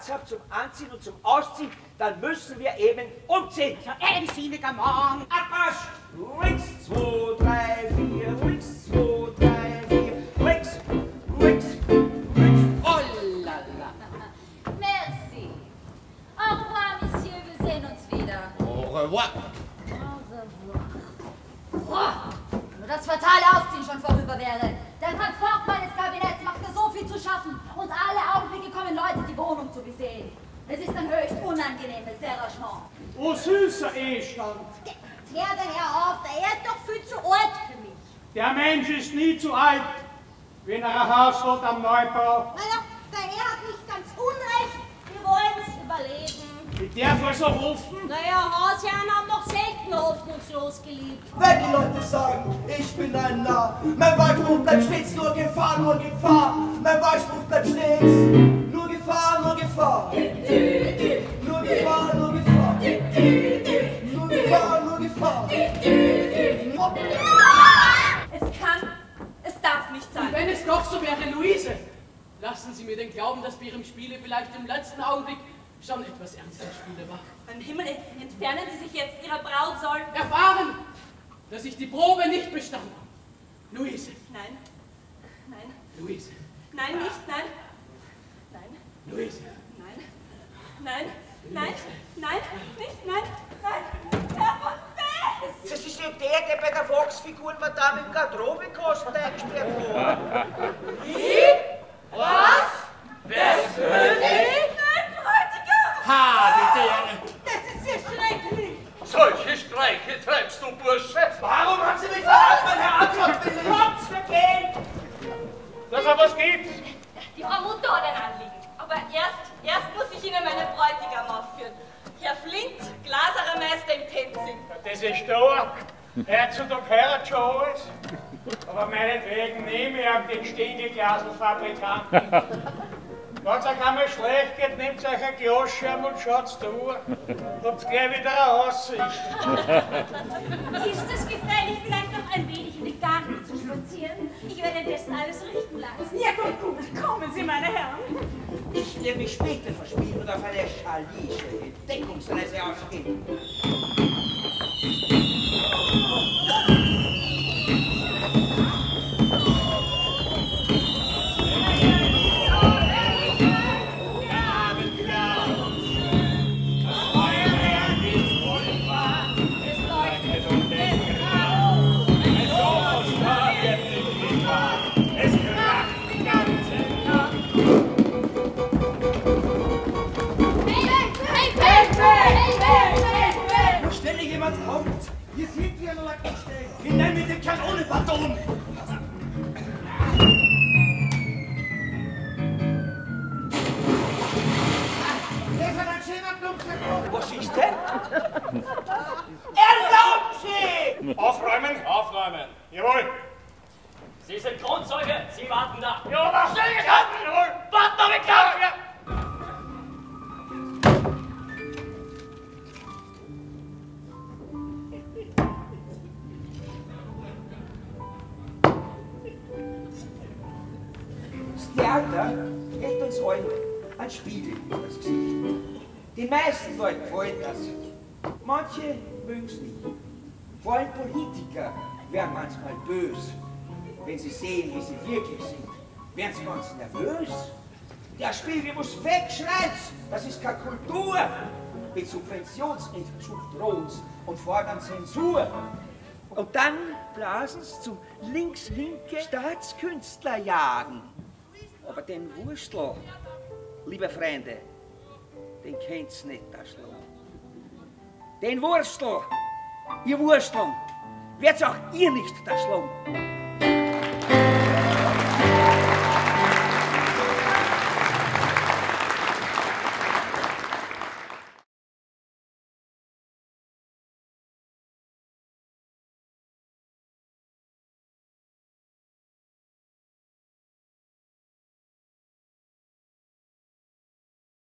habt zum Anziehen und zum Ausziehen, dann müssen wir eben umziehen. Ja, ein sinniger Mann. Abmarsch! Links, 2, 3, 4, links, 2, 3, 4, links, links, links. Oh la la. Merci. Au revoir, Monsieur, wir sehen uns wieder. Au revoir. Nur das fatale Ausziehen schon vorüber wäre. Der Transport meines Kabinetts macht mir so viel zu schaffen und alle Augenblicke kommen Leute, die Wohnung zu besehen. Es ist ein höchst unangenehmes Derangement. Oh, süßer Ehestand. Klär den Herr auf, der ist doch viel zu alt für mich. Der Mensch ist nie zu alt, wenn er ein Haus hat am Neubau. Naja, der Herr hat nicht ganz unrecht. Wir wollen es überleben. Ich darf also rufen. Naja, Hausherren haben noch selten hoffnungslos geliebt. Wenn die Leute sagen, ich bin ein Narr, mein Wahlspruch bleibt stets nur Gefahr, nur Gefahr. Mein Wahlspruch bleibt stets nur Gefahr, nur Gefahr. Nur Gefahr, nur Gefahr. Nur Gefahr, nur Gefahr. Es darf nicht sein. Und wenn es doch so wäre, Luise, lassen Sie mir den Glauben, dass bei Ihrem Spiele vielleicht im letzten Augenblick schon etwas ernster Spiele war. Am Himmel, entfernen Sie sich jetzt, Ihre Braut soll... Erfahren, dass ich die Probe nicht bestanden habe. Luise. Nein. Nein. Luise. Nein, nicht, nein. Nein. Luise. Nein. Nein. Nein. Nein. Nicht, nein. Nein. Herr von Fest! Das ist ja der bei der Wachsfiguren-Madame im Garderobekosten eingesperrt wurde. Wie? Was? Persönlich? Nein, Bräutigam! Ha, die Dere. Das ist ja schrecklich! Solche Streiche treibst du, Bursche? Warum haben Sie mich verraten, mein Herr Antwortwillig? Kommt, wir gehen! Dass er was gibt. Die Frau Mutter hat ein Anliegen. Aber erst muss ich Ihnen meinen Bräutigam aufführen. Herr Flint, Glaserermeister im Tenzing. Das ist stark. Heutzutage heiratet schon alles. Aber meinetwegen nehme ich an den Stiegelglaselfabrikanten. Wenn es euch einmal schlecht geht, nehmt euch ein Glasschirm und schaut's da. Habt gleich wieder eine Aussicht. Ist es gefährlich, vielleicht noch ein wenig in den Garten zu spazieren? Ich werde dessen alles richten lassen. Ja, gut, kommen Sie, meine Herren. Ich werde mich später verspielen und auf eine schallische Entdeckungsreise ausgehen. Kommt! Hier sind wir, Lackenstein! Hinein mit dem Kanonenballon! Was ist denn? Erlaubt Sie! Aufräumen? Aufräumen. Jawohl. Sie sind Kronzeuge, Sie warten da. Ja, was soll ich haben? Jawohl. Warten doch mit Kampf! Das Theater hält uns allen ein Spiegel vor das Gesicht. Die meisten Leute gefällt das. Manche mögen es nicht. Vor allem Politiker werden manchmal böse, wenn sie sehen, wie sie wirklich sind. Werden sie ganz nervös. Der Spiegel muss wegschreien. Das ist keine Kultur. Mit Subventionsentzug drohen und fordern Zensur. Und dann blasen sie zum links-linke Staatskünstler jagen. Aber den Wurstl, liebe Freunde, den kennt's nicht, der Schlag. Den Wurstl, ihr Wursteln, wird's auch ihr nicht, der Schlag.